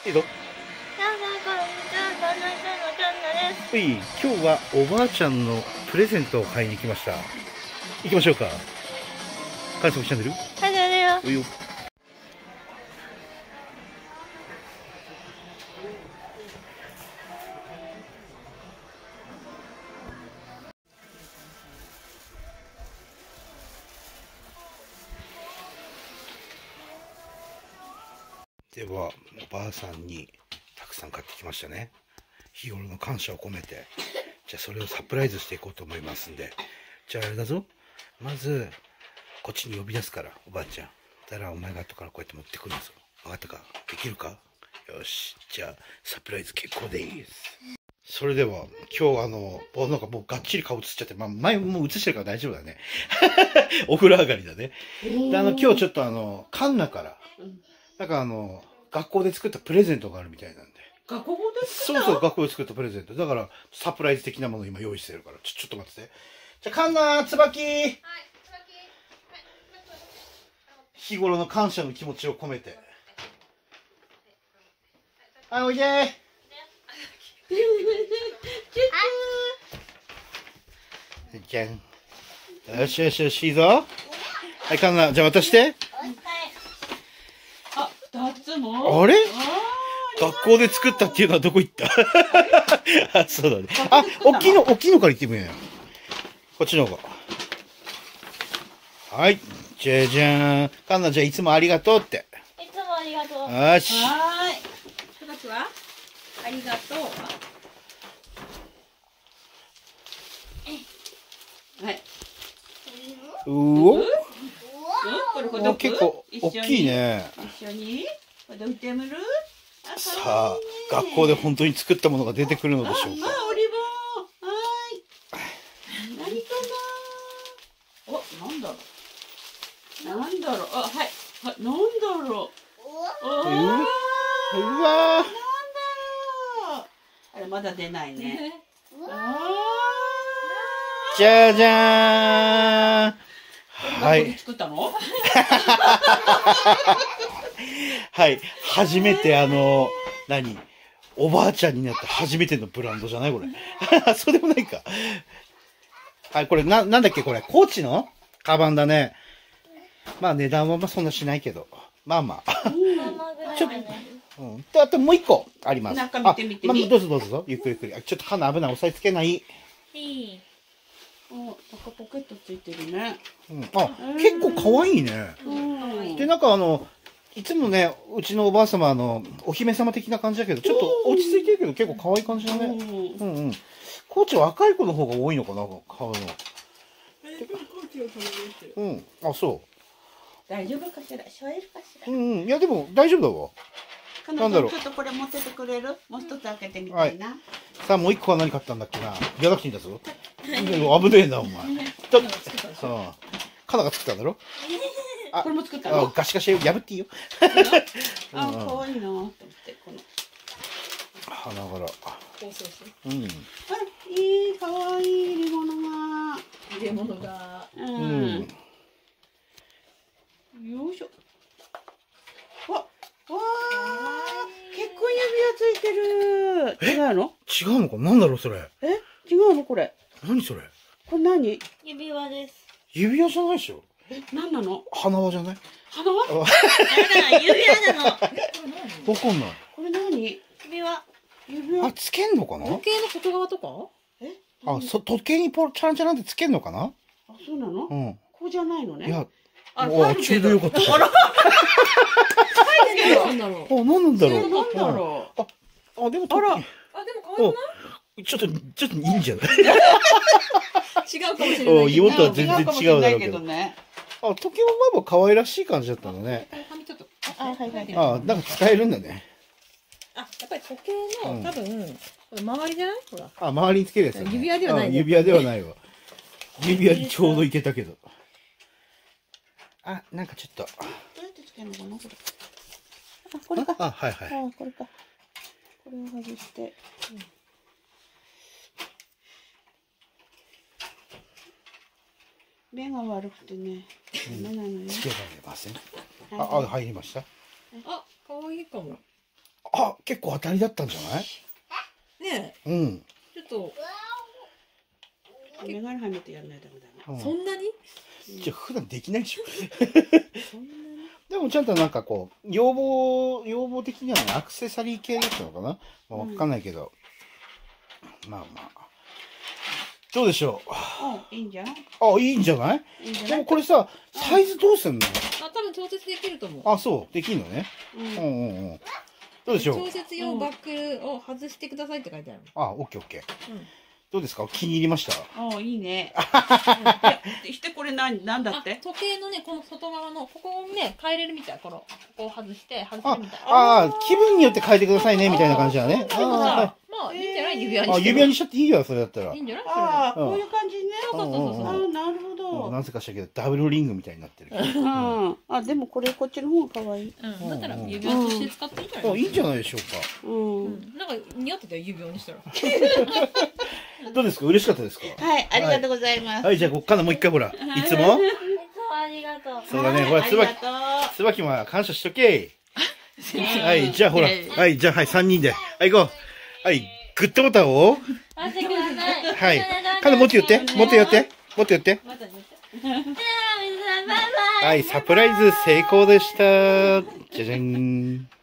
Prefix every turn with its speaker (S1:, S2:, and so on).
S1: いいぞ。はい、今日はおばあちゃんのプレゼントを買いに来ました。行きましょうか。観測チャンネル。
S2: はい、だよ。
S1: では、おばあさんにたくさん買ってきましたね。日頃の感謝を込めて。じゃあそれをサプライズしていこうと思いますんで。じゃああれだぞ。まず、こっちに呼び出すから、おばあちゃん。だからお前が後からこうやって持ってくるんぞ。分かったか？できるか？よし。じゃあ、サプライズ結構です。それでは、今日なんかもうがっちり顔映っちゃって、まあ前もう映してるから大丈夫だね。お風呂上がりだね。で今日ちょっとカンナから、なんか学校で作ったプレゼントがあるみたいなんで。
S3: 学校で作った？
S1: そうそう、学校で作ったプレゼント。だから、サプライズ的なものを今用意してるから。ちょっと待ってて。じゃあ、カンナ、つばき。はい、つばき。日頃の感謝の気持ちを込めて。はい、おいでー。じゃん。よしよしよし、いいぞ。はい、カンナ、じゃあ渡して。
S3: あ、2つも。
S1: あれ？学校で作ったっていうのはどこ行った？あ、そうだね。あ、大きいのから行ってみようよ。こっちの方が。はい。じゃじゃーん。カンナ、じゃあいつもありがとうって。
S2: いつもありがとう。
S1: よし。
S3: はーい。ただしはありがとう。はい。
S1: うお。
S3: これ
S1: 結構大きいね。
S3: 一緒にこれどいてみる？
S1: さあ、学校で本当に作ったものが出てくるのでしょうか。
S3: オリボン。はーい。何かな。お、なんだろう。なんだろう。あ、はい。なんだろう。
S1: うわー。
S3: なんだろう。あれまだ出ないね。
S1: じゃじゃーん。はい。
S3: 作ったの？
S1: はい。初めておばあちゃんになって初めてのブランドじゃないこれ。そうでもないか。はい、これなんだっけこれ。コーチのカバンだね。まあ値段はそんなしないけど。まあまあ。ちょっと、あともう一個あります。
S3: 中見てみてみ。
S1: どうぞどうぞ。ゆっくりゆっくり。ちょっとカナ危ない。押さえつけない。
S3: 中ポケットついてるね。
S1: あ、結構可愛いね。で、なんかいつもね、うちのおばあ様お姫様的な感じだけど、ちょっと落ち着いてるけど結構可愛い感じだね。コーチは若い子の方が多いのかな、買うの。あ、そう。
S3: 大丈夫かしら？しょえるかしら？
S1: いやでも大丈夫だわ。なんだろう。
S3: ちょっとこれ持っててくれる？もう一つ開けてみたいな。
S1: さあもう一個は何買ったんだっけな。ギャラクシーだぞ。危ねえなお前。ちょっと、カナが作ったんだろ。
S3: あ、これも作ったの？
S1: ガシガシ破っていいよ。
S3: あ、可愛いなと思ってこの
S1: 花柄。
S3: あ、いい可愛い入れ物が。よいしょ。わあ、結構指輪ついてる。違うの？
S1: 違うのか。なんだろうそれ。
S3: 違うのこれ。
S1: 何それ。
S3: これ何？
S2: 指輪です。
S1: 指輪じゃないでしょ。
S3: 何なの？
S1: 花輪じゃない？
S3: 花輪？
S2: 指輪なの。
S1: わかんない。
S3: これ何？
S2: 指輪。
S1: あ、つけんのかな？
S2: 時計の外側とか？
S1: 時計にチャランチャランってつけんのかな？
S3: あ、そうなの？こうじゃないのね。
S1: いや、
S3: ちょうどよかった。
S1: あら。なんだろう。なんだろう。あ、でも可愛くない？ちょっといいんじゃない？違
S3: うかもしれない。
S1: 妹は全然違うだろうけど。
S3: 時計
S1: もまあ可愛らしい感じだったのね。なんか使えるんだね。
S2: やっぱり時計の多分周りじゃない？ほら。
S1: 周りにつけるやつ。
S2: 指輪ではない。
S1: 指輪ではないわ。指輪にちょうどいけたけど。なんかちょっと。
S3: どうやってつけるのかなこれ。これか。
S1: はいはい。
S3: これか。これを外して。目が悪くてね。ダメなのよ。
S1: つけられません。入りました。
S2: 可愛いかも。
S1: あ、結構当たりだったんじゃない？
S2: ね
S1: うん。
S2: え、ちょっ
S3: メガネはめてやんないとダメだ
S2: と、そんなに
S1: じゃあ普段できないでしょ。
S2: そんなに
S1: でもちゃんとなんかこう、要望的にはね、アクセサリー系だったのかな、まあ、わかんないけど。まあまあ。どうでしょう。
S3: いいんじゃん。
S1: あ、いいんじゃない？
S3: いいんじゃ
S1: で
S3: ない。
S1: もこれさ、サイズどうすんの？
S2: あ、多分調節できると思う。
S1: あ、そう、できんのね。うん。どうでしょう。
S2: 調節用バックルを外してくださいって書いてある。
S1: あ、オッケーオッケー。
S2: うん。
S1: どうですか？気に入りました？
S3: いいね。してこれなんだって？
S2: 時計のね、この外側のここをね変えれるみたい。ここを外せるみたい。
S1: 気分によって変えてくださいねみたいな感じだね。
S2: まあいいんじゃない？指輪にして。
S1: 指輪にしちゃっていいよ、それだったら。
S2: いいんじゃない？
S3: こういう感じね。
S2: そう。
S3: なるほど。
S1: なぜかしたけどダブルリングみたいになってる。
S3: でもこっちの方が可愛い。
S2: だったら指輪として使っていいんじゃない？
S1: いいんじゃないでしょう
S2: か。なんか似合ってたよ、指輪にしたら。
S1: どうですか？嬉しかったですか？
S3: はい、ありがとうございます。
S1: はい、じゃあこっからもう一回ほら、いつも
S2: ありがとう。
S1: そうだね、ほら、椿も感謝しとけ。はい、じゃあほら、はい、じゃあはい、3人で。はい、行こう。はい、グッドボタンを。
S2: 押してください。
S1: はい。カナもっと言って、もっと言って、もっと言って。はい、サプライズ成功でした。じゃじゃん。